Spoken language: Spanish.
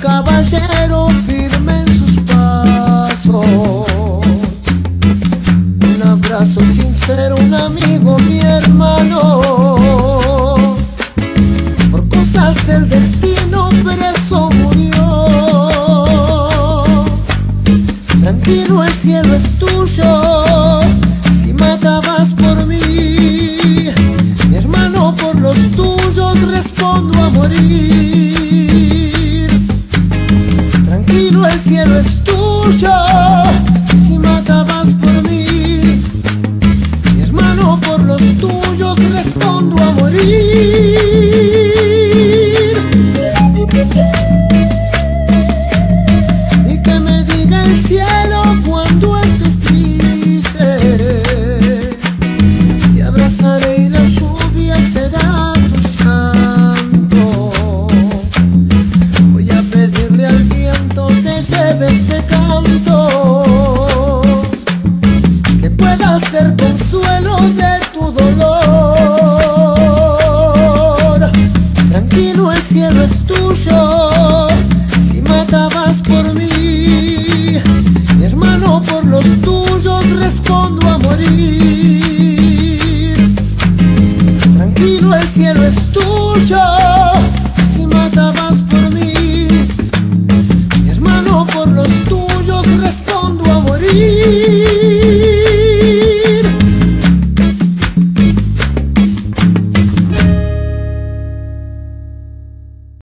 caballero firme en sus pasos. Un abrazo sincero, un amigo, mi hermano. Por cosas del destino preso murió. Tranquilo, el cielo es tuyo. Si matabas por mí, mi hermano, por los tuyos respondo a morir. Tranquilo, el cielo es tuyo. Si matabas por mí, mi hermano, por los tuyos respondo a morir. Y que me diga el cielo cuando estés triste, te abrazaré y la lluvia será tu llanto. Voy a pedirle al viento te lleve este canto, que pueda ser consuelo de tu dolor. Tranquilo, el cielo es tuyo. Si matabas por mí, mi hermano, por los tuyos respondo a morir.